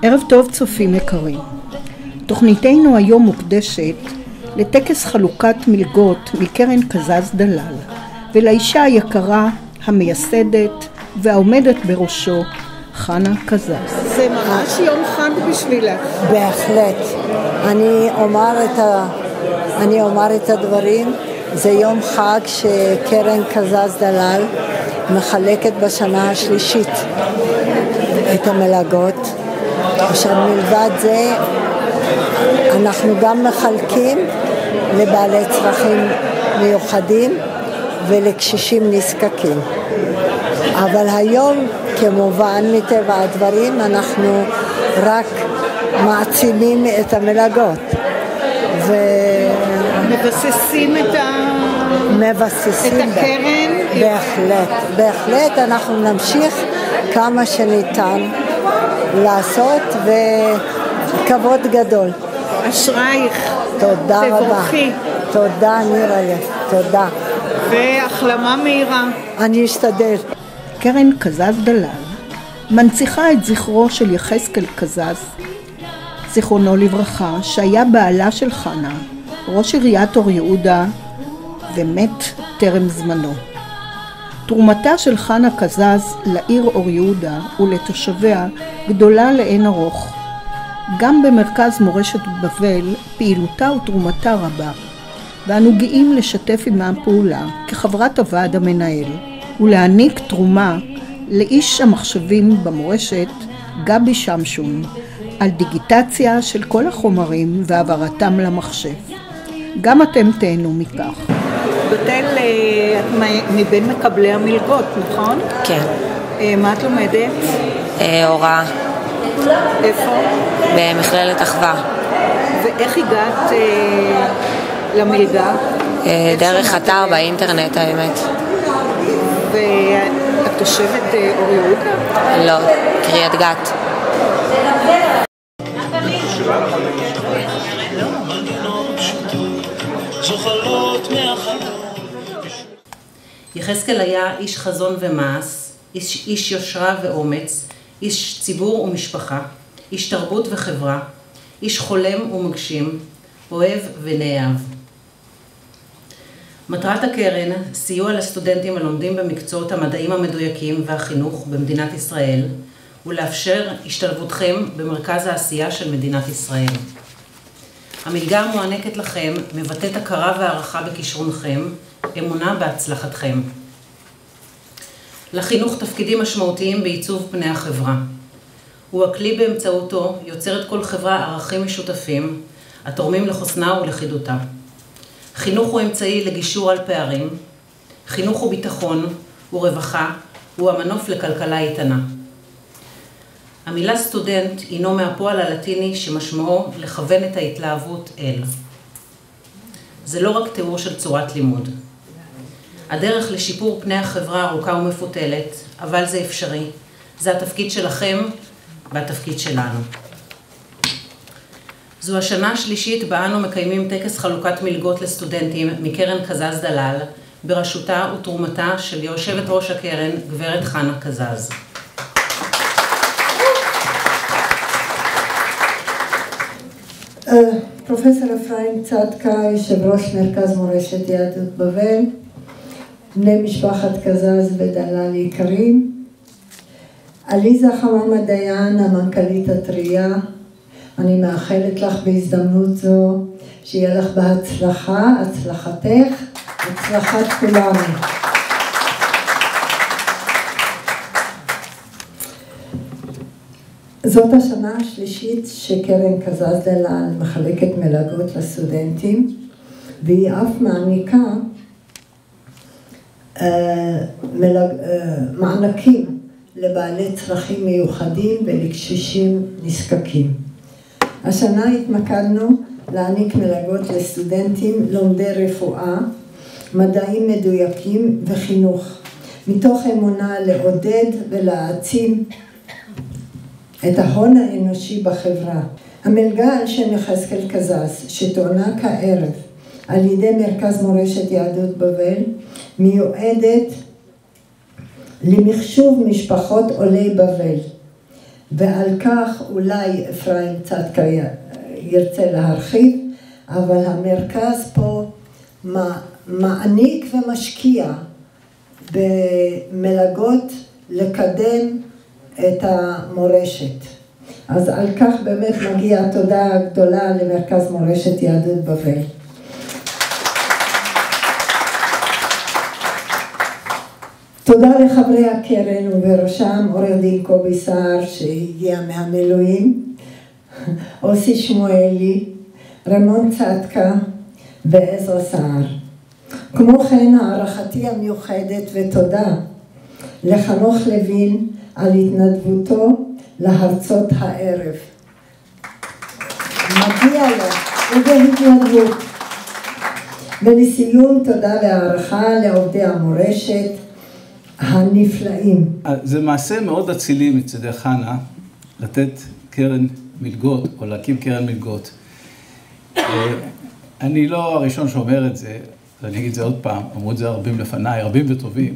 ערב טוב צופים יקרים. תוכניתנו היום מוקדשת לטקס חלוקת מלגות מקרן קזז דלל ולאישה היקרה המייסדת והעומדת בראשו חנה קזז. זה ממש יום חג בשבילך. בהחלט. אני אומר את הדברים. זה יום חג שקרן קזז דלל מחלקת בשנה השלישית את המלגות. עכשיו מלבד זה אנחנו גם מחלקים לבעלי צרכים מיוחדים ולקשישים נזקקים. אבל היום כמובן מטבע הדברים אנחנו רק מעצימים את המלגות מבססים את הקרן. בהחלט אנחנו נמשיך כמה שניתן לעשות, וכבוד גדול. אשרייך. תודה רבה. תבורכי. תודה נירה, תודה. והחלמה מהירה. אני אשתדל. קרן קזז דלל מנציחה את זכרו של יחזקאל קזז, זיכרונו לברכה, שהיה בעלה של חנה, ראש עיריית אור יהודה, ומת טרם זמנו. תרומתה של חנה קזז לעיר אור יהודה ולתושביה גדולה לאין ארוך. גם במרכז מורשת בבל פעילותה ותרומתה רבה, ואנו גאים לשתף עמה פעולה כחברת הוועד המנהל ולהעניק תרומה לאיש המחשבים במורשת גבי שמשון על דיגיטציה של כל החומרים והעברתם למחשב. גם אתם תהנו מכך. בתל, את מבין מקבלי המלגות, נכון? כן. מה את לומדת? הוראה. איפה? במכללת אחווה. ואיך הגעת למלגה? דרך אתר באינטרנט האמת. ואת תושבת אור יהודה? לא, קריית גת. יחזקאל היה איש חזון ומעש, איש יושרה ואומץ, איש ציבור ומשפחה, איש תרבות וחברה, איש חולם ומגשים, אוהב ונאהב. מטרת הקרן, סיוע לסטודנטים הלומדים במקצועות המדעים המדויקים והחינוך במדינת ישראל, ולאפשר השתלבותכם במרכז העשייה של מדינת ישראל. המלגה המוענקת לכם מבטאת הכרה והערכה בכישרונכם, אמונה בהצלחתכם. לחינוך תפקידים משמעותיים בעיצוב פני החברה. הוא הכלי באמצעותו יוצרת כל חברה ערכים משותפים, התורמים לחוסנה ולחידותה. חינוך הוא אמצעי לגישור על פערים, חינוך הוא ביטחון, הוא רווחה, הוא המנוף לכלכלה איתנה. המילה סטודנט הינו מהפועל הלטיני שמשמעו לכוון את ההתלהבות אל. זה לא רק תיאור של צורת לימוד. הדרך לשיפור פני החברה ארוכה ומפותלת, אבל זה אפשרי. זה התפקיד שלכם והתפקיד שלנו. זו השנה השלישית בה אנו מקיימים טקס חלוקת מלגות לסטודנטים מקרן קזז דלל, בראשותה ותרומתה של יושבת ראש הקרן, גברת חנה קזז. פרופסור אפרים צדקה, יושב ראש מרכז מורשת יהדות בבל, בני משפחת קזז ודלל יקרים, עליזה חממה דיין, המנכ"לית הטריה, אני מאחלת לך בהזדמנות זו שיהיה לך בהצלחה, הצלחתך, הצלחת כולנו. זאת השנה השלישית שקרן קזז דלל מחלקת מלגות לסטודנטים, והיא אף מעניקה מענקים לבעלי צרכים מיוחדים ולקשישים נזקקים. השנה התמקדנו להעניק מלגות לסטודנטים לומדי רפואה, מדעים מדויקים וחינוך, מתוך אמונה לעודד ולהעצים את ההון האנושי בחברה. המלגה על שם יחזקאל קזז, שתוענק הערב על ידי מרכז מורשת יהדות בבל, מיועדת למחשוב משפחות עולי בבל, ועל כך אולי אפרים צדקה ירצה להרחיב, אבל המרכז פה מעניק ומשקיע במלגות לקדם את המורשת. אז על כך באמת מגיעה תודה גדולה למרכז מורשת יהדות בבל. תודה לחברי הקרן ובראשם עורך דין קובי סער שהגיע מהמילואים, אוסי שמואלי, רמון צדקה ועזרא סער. כמו כן הערכתי המיוחדת ותודה לחנוך לוין על התנדבותו להרצות הערב. מגיע לו ובהתנדבות. ולסיום תודה והערכה לעובדי המורשת הנפלאים. זה מעשה מאוד אצילי מצדי חנה לתת קרן מלגות או להקים קרן מלגות. אני לא הראשון שאומר את זה, ואני אגיד את זה עוד פעם, אמרו את זה רבים לפניי, רבים וטובים.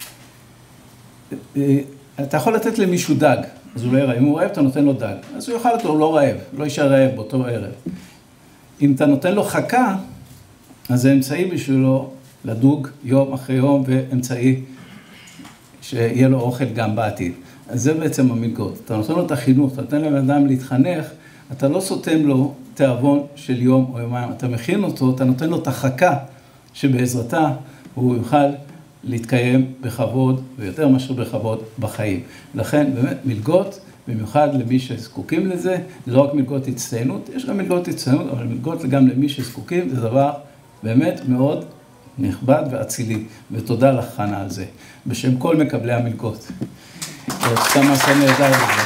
אתה יכול לתת למישהו דג, אז הוא לא יראה. אם הוא רעב, אתה נותן לו דג. אז הוא יאכל אותו, הוא לא רעב, לא יישאר רעב באותו ערב. אם אתה נותן לו חכה, אז זה אמצעי בשבילו לדוג יום אחרי יום, ואמצעי שיהיה לו אוכל גם בעתיד. אז זה בעצם המלגות. אתה נותן לו את החינוך, אתה נותן לבן אדם להתחנך, אתה לא סותם לו תיאבון של יום או יומיים. אתה מכין אותו, אתה נותן לו את החכה שבעזרתה הוא יוכל להתקיים בכבוד, ויותר מאשר בכבוד בחיים. לכן, באמת, מלגות, במיוחד למי שזקוקים לזה, זה לא רק מלגות הצטיינות, יש גם מלגות הצטיינות, אבל מלגות גם למי שזקוקים, זה דבר באמת מאוד נכבד ואצילי, ותודה לך חנה על זה, בשם כל מקבלי המלגות. סתם מעשה נהדר לזה.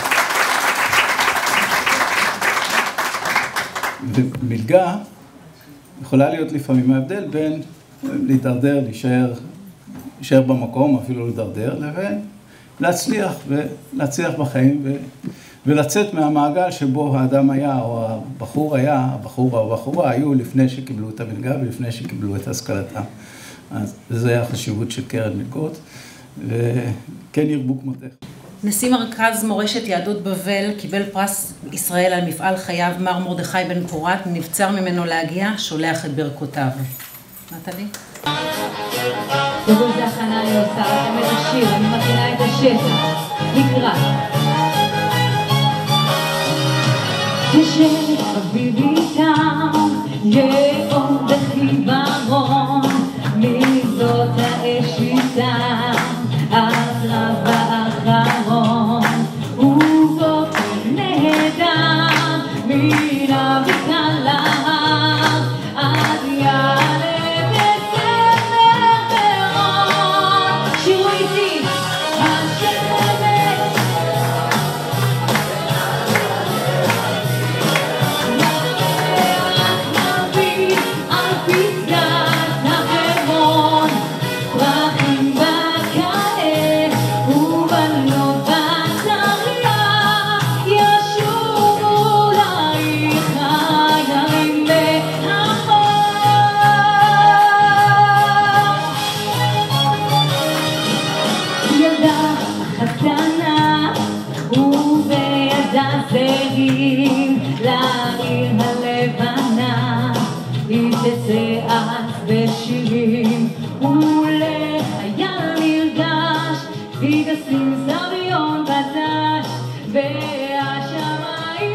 ומלגה יכולה להיות לפעמים ההבדל בין להידרדר, להישאר במקום, אפילו להידרדר, לבין להצליח בחיים ולצאת מהמעגל שבו האדם היה, או הבחור היה, הבחורה או הבחורה היו לפני שקיבלו את המלגה ולפני שקיבלו את השכלתם. אז זה היה החשיבות של קרן מלגות, וכן ירבו כמותך. נשיא מרכז מורשת יהדות בבל קיבל פרס ישראל על מפעל חייו, מר מרדכי בן פורת, נבצר ממנו להגיע, שולח את ברכותיו. נתלי? תראו איזה הכנה אני עושה, לכם את השיר, אני מכינה את השטח, לקראת. ישב חביבי איתם, יאור בחיוורון, מזאת האש איתם, הקרב האחרון, ובוקר נהדר, מן הבקלה, עד יעלה בסמר ברון. שירו איתי, השמש, מרח נביא על פסגת החרמון, פרחים בקעה ובנות בצריה, ישובו לעירך ימים לאחור. ילדה חתנה ובידה זרים לעיר הלבנה, היא תצעץ בשירים ולחייל נרגש, היא תשים סביון בדש והשמיים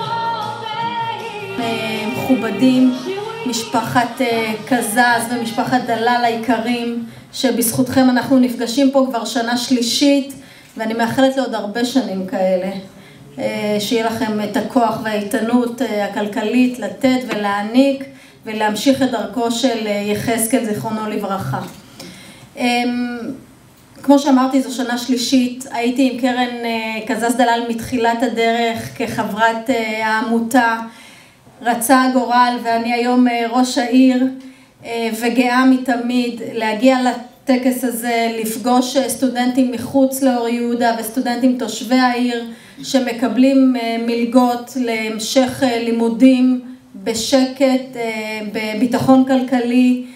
כובעים. מכובדים, משפחת קזז ומשפחת דלל היקרים, שבזכותכם אנחנו נפגשים פה כבר שנה שלישית, ואני מאחלת לעוד הרבה שנים כאלה. שיהיה לכם את הכוח והאיתנות הכלכלית לתת ולהעניק ולהמשיך את דרכו של יחזקאל זיכרונו לברכה. כמו שאמרתי, זו שנה שלישית, הייתי עם קרן קזז דלל מתחילת הדרך כחברת העמותה, רצה הגורל ואני היום ראש העיר וגאה מתמיד להגיע לטקס הזה, לפגוש סטודנטים מחוץ לאור יהודה וסטודנטים תושבי העיר שמקבלים מלגות להמשך לימודים בשקט, בביטחון כלכלי,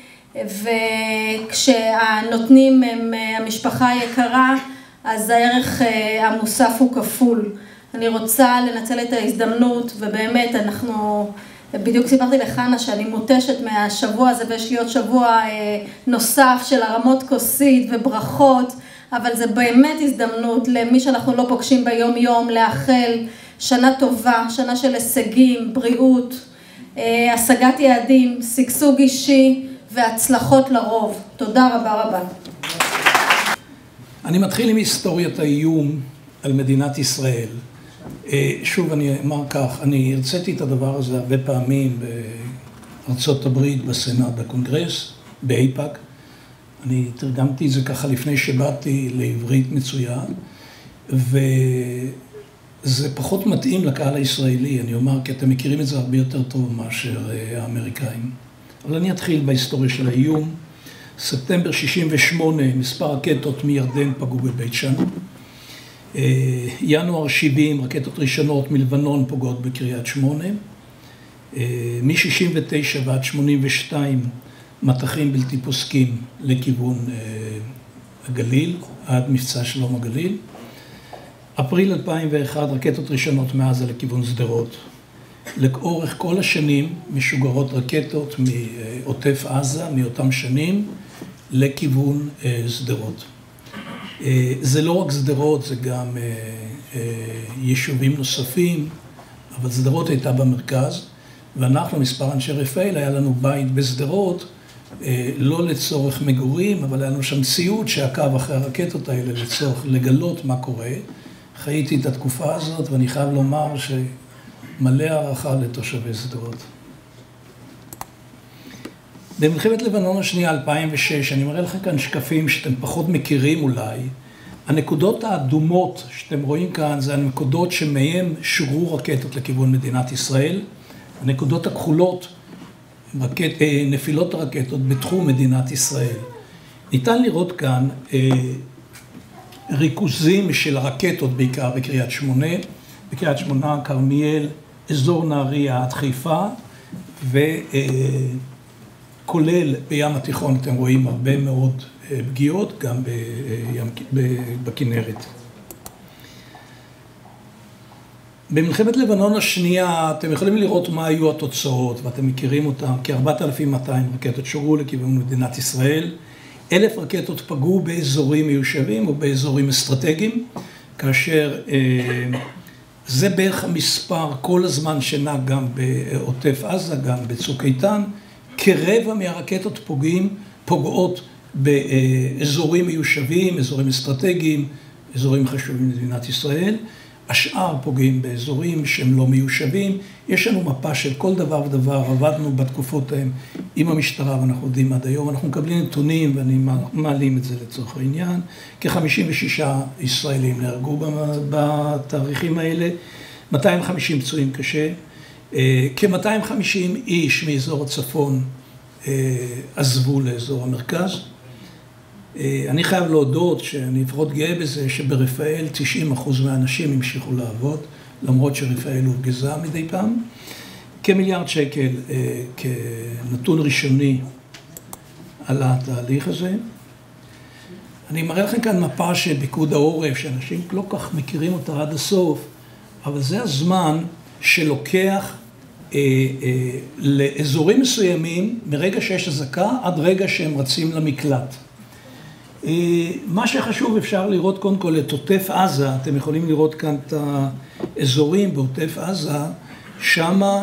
וכשהנותנים הם המשפחה היקרה, אז הערך המוסף הוא כפול. אני רוצה לנצל את ההזדמנות, ובאמת בדיוק סיפרתי לחנה שאני מותשת מהשבוע הזה, ויש לי עוד שבוע נוסף של הרמות כוסית וברכות, אבל זה באמת הזדמנות למי שאנחנו לא פוגשים ביום יום, לאחל שנה טובה, שנה של הישגים, בריאות, השגת יעדים, שגשוג אישי והצלחות לרוב. תודה רבה רבה. אני מתחיל עם היסטוריית האיום על מדינת ישראל. שוב אני אומר כך, אני הרציתי את הדבר הזה הרבה פעמים בארצות הברית, בסנאט, בקונגרס, באיפא"ק. אני תרגמתי את זה ככה לפני שבאתי לעברית מצוין, וזה פחות מתאים לקהל הישראלי, אני אומר, כי אתם מכירים את זה הרבה יותר טוב מאשר האמריקאים. אבל אני אתחיל בהיסטוריה של האיום. ספטמבר 68, מספר רקטות מירדן פגעו בבית שאן. ינואר 70, רקטות ראשונות מלבנון פוגעות בקריית שמונה. מ-69 ועד 82, מטחים בלתי פוסקים לכיוון הגליל, עד מבצע שלום הגליל. אפריל 2001, רקטות ראשונות מעזה לכיוון שדרות. לאורך כל השנים משוגרות רקטות מעוטף עזה, מאותם שנים, לכיוון שדרות. זה לא רק שדרות, זה גם יישובים נוספים, אבל שדרות הייתה במרכז, ואנחנו, מספר אנשי רפאל, היה לנו בית בשדרות, לא לצורך מגורים, אבל היה לנו שם ציוד שעקב אחרי הרקטות האלה לצורך לגלות מה קורה. חייתי את התקופה הזאת, ואני חייב לומר שמלא הערכה לתושבי שדרות. במלחמת לבנון השנייה 2006, אני מראה לכם כאן שקפים שאתם פחות מכירים אולי. הנקודות האדומות שאתם רואים כאן זה הנקודות שמהם שוגרו רקטות לכיוון מדינת ישראל. הנקודות הכחולות, נפילות הרקטות בתחום מדינת ישראל. ניתן לראות כאן ריכוזים של הרקטות בעיקר בקריית שמונה, כרמיאל, אזור נהריה עד חיפה, וכולל בים התיכון אתם רואים הרבה מאוד פגיעות, גם בכנרת. במלחמת לבנון השנייה אתם יכולים לראות מה היו התוצאות, ואתם מכירים אותם, כ-4,200 רקטות שוגרו לכיוון מדינת ישראל, 1,000 רקטות פגעו באזורים מיושבים או באזורים אסטרטגיים, כאשר זה בערך המספר כל הזמן שנע גם בעוטף עזה, גם בצוק איתן, כרבע מהרקטות פוגעות באזורים מיושבים, אזורים אסטרטגיים, אזורים חשובים למדינת ישראל. השאר פוגעים באזורים שהם לא מיושבים. יש לנו מפה של כל דבר ודבר, עבדנו בתקופות ההם עם המשטרה ואנחנו יודעים עד היום. אנחנו מקבלים נתונים ואני מעלים את זה לצורך העניין. כ-56 ישראלים נהרגו בתאריכים האלה, 250 פצועים קשה. כ-250 איש מאזור הצפון עזבו לאזור המרכז. אני חייב להודות שאני לפחות גאה בזה שברפאל 90% מהאנשים המשיכו לעבוד, למרות שרפאל הופגזה מדי פעם. כמיליארד שקל כנתון ראשוני עלה התהליך הזה. אני מראה לכם כאן מפה של פיקוד העורף, שאנשים לא כך מכירים אותה עד הסוף, אבל זה הזמן שלוקח לאזורים מסוימים, מרגע שיש אזעקה עד רגע שהם רצים למקלט. מה שחשוב, אפשר לראות קודם כל את עוטף עזה, אתם יכולים לראות כאן את האזורים בעוטף עזה, שמה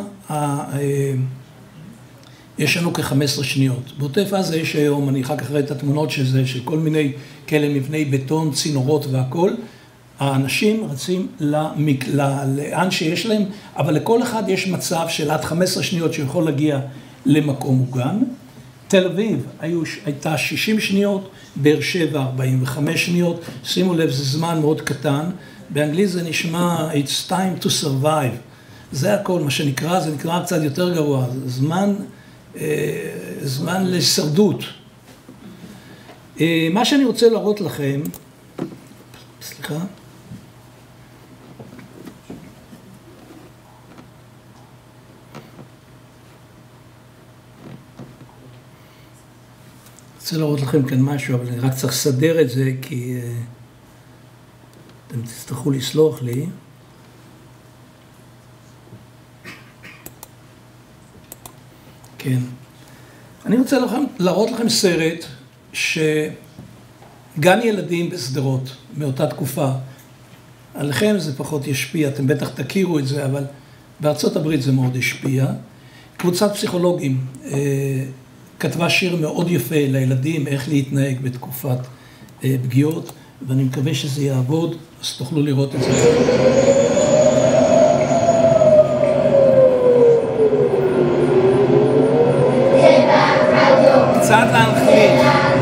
יש לנו כ-15 שניות. בעוטף עזה יש היום, אני אחר כך ראיתי את התמונות של זה, של כל מיני כאלה מבני בטון, צינורות והכל, האנשים רצים לאן שיש להם, אבל לכל אחד יש מצב של עד 15 שניות שיכול להגיע למקום מוגן. תל אביב הייתה 60 שניות, באר שבע 45 שניות, שימו לב, זה זמן מאוד קטן, באנגלית זה נשמע It's time to survive, זה הכל מה שנקרא, זה נקרא קצת יותר גרוע, זמן לשרדות. מה שאני רוצה להראות לכם, סליחה, אני רוצה להראות לכם כאן משהו, אבל אני רק צריך לסדר את זה, כי אתם תצטרכו לסלוח לי. כן. אני רוצה להראות לכם סרט שגן ילדים בסדרות מאותה תקופה, עליכם זה פחות ישפיע, אתם בטח תכירו את זה, אבל בארצות הברית זה מאוד השפיע. קבוצת פסיכולוגים כתבה שיר מאוד יפה לילדים, איך להתנהג בתקופת פגיעות, ואני מקווה שזה יעבוד, אז תוכלו לראות את זה. קצת להנחית.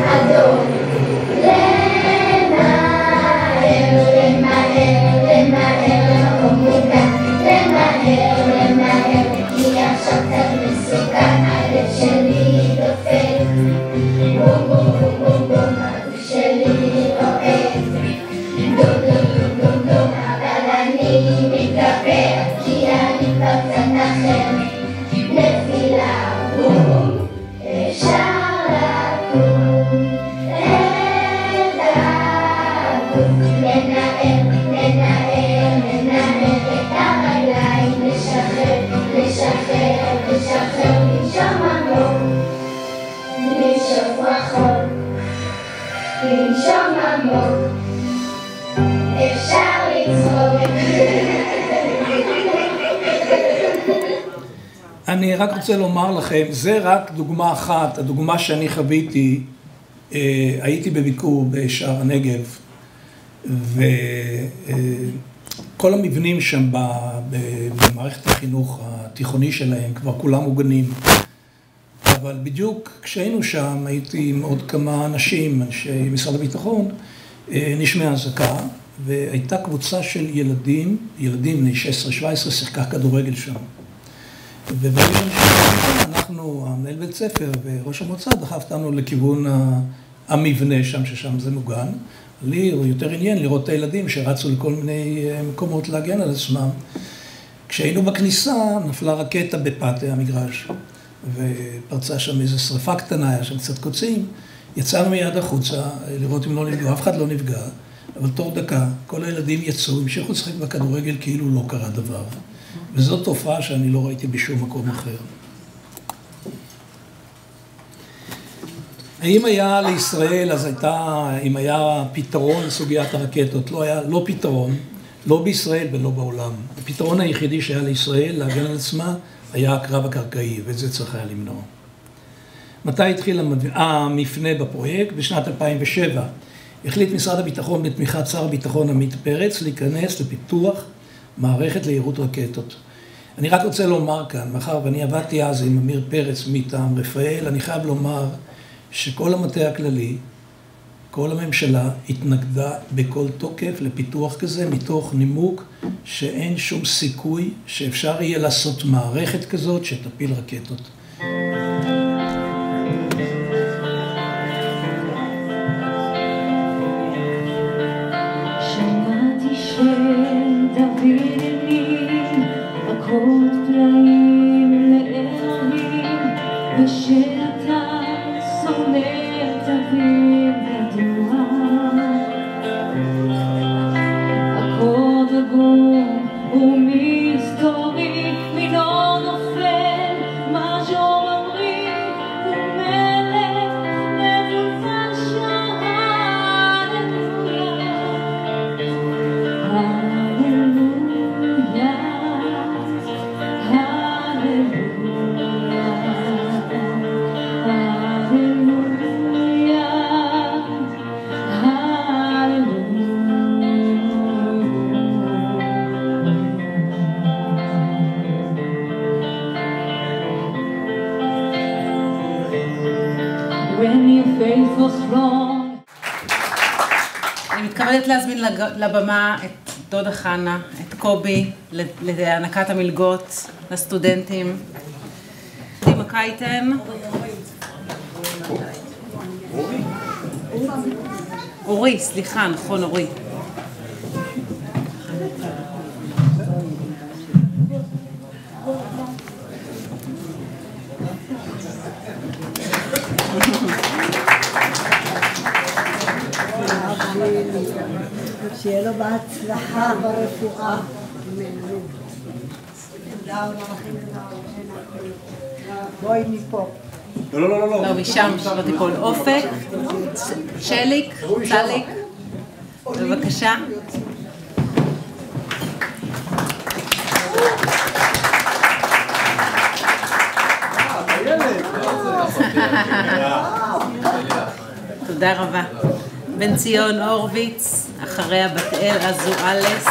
אני רק רוצה לומר לכם, זה רק דוגמה אחת, הדוגמה שאני חוויתי, הייתי בביקור בשער הנגב, וכל המבנים שם במערכת החינוך התיכוני שלהם כבר כולם מוגנים, אבל בדיוק כשהיינו שם הייתי עם עוד כמה אנשים, אנשי משרד הביטחון, נשמעה אזעקה, והייתה קבוצה של ילדים בני 16-17 שיחקה כדורגל שם. וברגע אנחנו, המנהל בית ספר וראש המועצה דחף אותנו לכיוון המבנה שם, ששם זה מוגן. לי הוא יותר עניין לראות את הילדים שרצו לכל מיני מקומות להגן על עצמם. כשהיינו בכניסה נפלה רקטה בפאתי המגרש, ופרצה שם איזו שריפה קטנה, היה שם קצת קוצים. יצאנו מיד החוצה לראות אם לא נפגע, אף אחד לא נפגע, אבל תוך דקה כל הילדים יצאו, המשיכו לשחק בכדורגל כאילו לא קרה דבר. וזאת תופעה שאני לא ראיתי בשום מקום אחר. האם היה לישראל, אז הייתה, אם היה פתרון לסוגיית הרקטות, לא היה, לא פתרון, לא בישראל ולא בעולם. הפתרון היחידי שהיה לישראל להגן על עצמה היה הקרב הקרקעי, ואת זה צריך היה למנוע. מתי התחיל המפנה בפרויקט? בשנת 2007. החליט משרד הביטחון בתמיכת שר הביטחון עמית פרץ להיכנס לפיתוח מערכת ליירוט רקטות. אני רק רוצה לומר כאן, מאחר ואני עבדתי אז עם אמיר פרץ מטעם רפאל, אני חייב לומר שכל המטה הכללי, כל הממשלה התנגדה בכל תוקף לפיתוח כזה, מתוך נימוק שאין שום סיכוי שאפשר יהיה לעשות מערכת כזאת שתפיל רקטות. שמעתי שדבינים, מכות פלאים לאלוהים, ושאתה שונא את אביב ידוע. הקוד הגום ומסתורי, מינו נופל, מז'ור אמרי, ומלך מבולפן שעה לגבולה. הללויה, when your faith was wrong. אני מתכבדת להזמין לבמה את דודה חנה, את קובי, להענקת המלגות לסטודנטים. דימה קייטן. אורי, סליחה, נכון, אורי. שיהיה לו בהצלחה ברפואה. בואי מפה. לא, משם שלא תיפול. אופק, שליק, צליק, בבקשה. תודה רבה. בן ציון הורוביץ, אחריה בת אל אזואלס.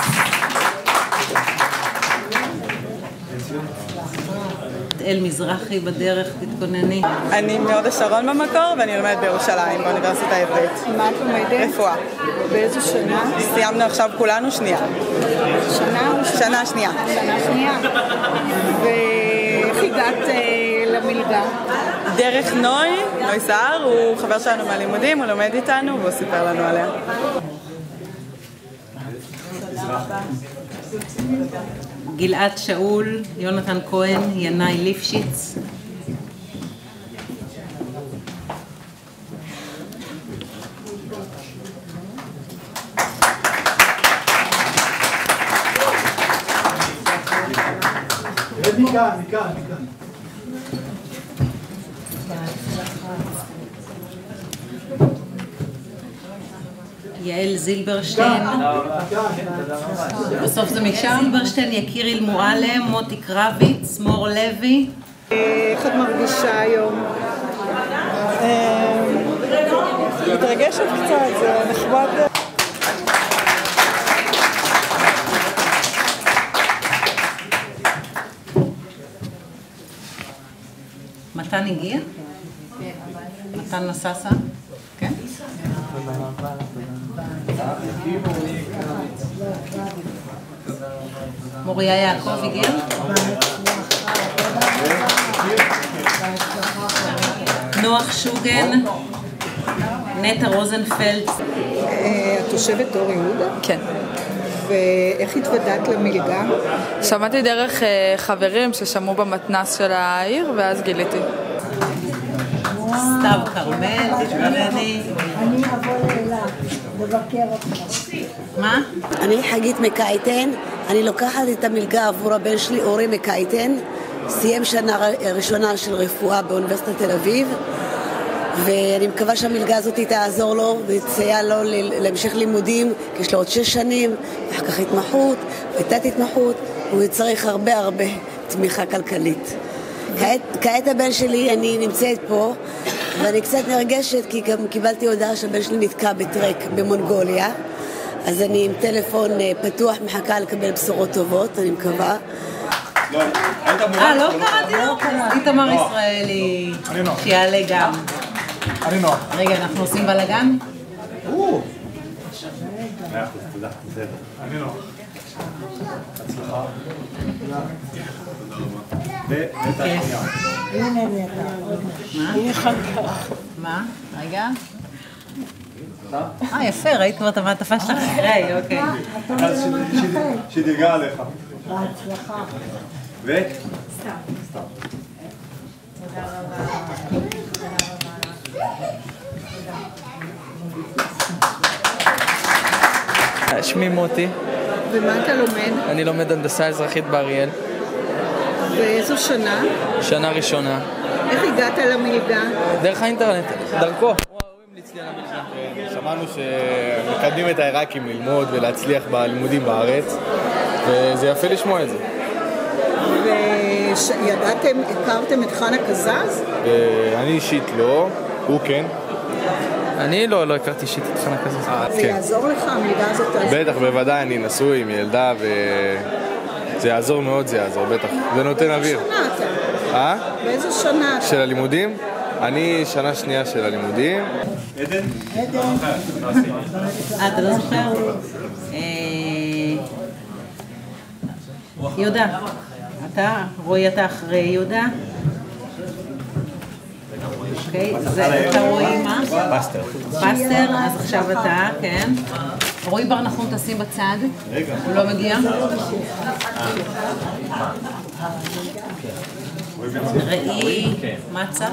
אל מזרחי בדרך, תתכונני. אני מהוד השרון במקור ואני לומדת בירושלים, באוניברסיטה העברית. מה את לומדת? רפואה. באיזו שנה? סיימנו עכשיו כולנו שנייה. שנה? שנה שנייה. שנה שנייה. ואיך הגעת למלגה? דרך נוי סער, הוא חבר שלנו מהלימודים, הוא לומד איתנו והוא סיפר לנו עליה. גלעד שאול, יונתן כהן, ינאי ליפשיץ. מכאן. יעל זילברשטיין, בסוף זה משם. זילברשטיין, יקיריל מועלם, מוטי קרביץ, מור לוי. איך את מרגישה היום? מתרגשת קצת, זה נחמד. מתן הגיע? מתן נססה? כן? מוריה יעקב הגיע? נוח שוגן, נטע רוזנפלד. את תושבת אור יהודה? כן. ואיך התוודעת למלגה? שמעתי דרך חברים ששמעו במתנ"ס של העיר ואז גיליתי. סתיו כרמל, תתכונני. אני אבוא לאילת, לבקר אותך. מה? אני חגית מקייטן, אני לוקחת את המלגה עבור הבן שלי אורי מקייטן, סיים שנה ראשונה של רפואה באוניברסיטת תל אביב, ואני מקווה שהמלגה הזאת תעזור לו ותסייע לו להמשך לימודים, כי יש לו עוד 6 שנים, ואחר כך התמחות ותת התמחות, הוא צריך הרבה תמיכה כלכלית. כעת הבן שלי, אני נמצאת פה, ואני קצת נרגשת כי גם קיבלתי הודעה שהבן שלי נתקע בטרק במונגוליה, אז אני עם טלפון פתוח מחכה לקבל בשורות טובות, אני מקווה. לא קראתי לו? איתמר ישראלי, שיעלה גם. אני נוח. רגע, אנחנו עושים בלגן? 100%, תודה. אני נוח. הצלחה. ונטע שנייה. מה? רגע. יפה, ראית כבר את המעטפה שלך אחרי, אוקיי. שדרגה עליך. בהצלחה. ו? סתם. תודה רבה. שמי מוטי. ומה אתה לומד? אני לומד הנדסה אזרחית באריאל. ואיזו שנה? שנה ראשונה. איך הגעת למלגה? דרך האינטרנט, דרכו. שמענו שמקדמים את העיראקים ללמוד ולהצליח בלימודים בארץ, וזה יפה לשמוע את זה. וידעתם, הכרתם את חנה קזז? אני אישית לא, הוא כן. אני לא הכרתי אישית את חנה קזז. זה יעזור לך, המלגה הזאת תעזור? בטח, בוודאי, אני נשוי עם ילדה וזה יעזור מאוד, זה יעזור, בטח. זה נותן אוויר. באיזו שנה אתה? באיזו שנה אתה? של הלימודים? אני שנה שנייה של הלימודים. עדן? אתה לא זוכר? יהודה, רועי אתה אחרי יהודה? אוקיי, אתה רועי מה? פסטר. פסטר, אז עכשיו אתה, כן. רועי בר נחום תשים בצד. רגע. הוא לא מגיע? ראי, מצה.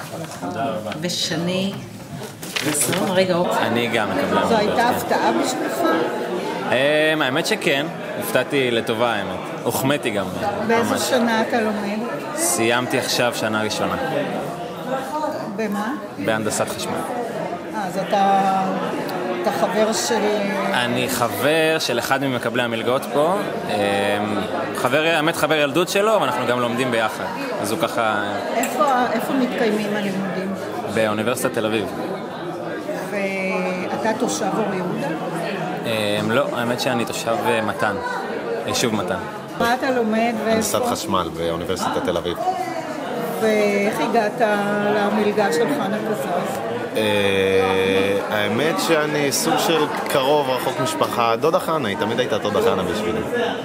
ושני. רגע, אני גם מקבלה. זו הייתה הפתעה בשבילך? האמת שכן. הפתעתי לטובה האמת. הוחמאתי גם. באיזה שנה אתה לומד? סיימתי עכשיו שנה ראשונה. במה? בהנדסת חשמל. אז אתה חבר של... אני חבר של אחד ממקבלי המלגות פה. האמת חבר ילדות שלו, אבל אנחנו גם לומדים ביחד. אז הוא ככה... איפה מתקיימים הלימודים? באוניברסיטת תל אביב. ואתה תושב אור יהודה? לא, האמת שאני תושב מתן, יישוב מתן. מה אתה לומד? הנדסת חשמל באוניברסיטת תל אביב. ואיך הגעת למלגה של חנה קזז? האמת שאני סוג של קרוב, רחוק משפחה. דודה חנה, היא תמיד הייתה דודה חנה בשבילי.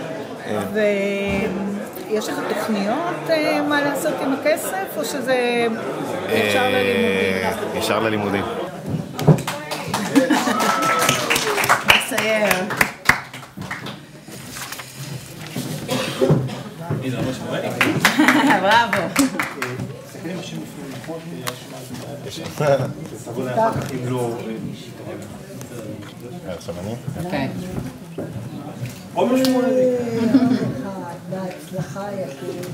ויש לך תוכניות מה לעשות עם הכסף, או שזה ישר ללימודים? ישר ללימודים. מסייר. בראבו. עכשיו אני? כן. עומר שמואלי. בהצלחה יקיר.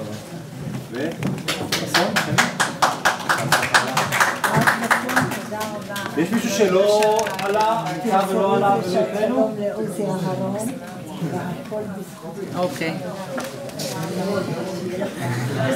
ובסון, יש מישהו שלא עלה, הייתה ולא עלה ולא הבאנו? לעוזי אהרון, והכל בזכות. אוקיי.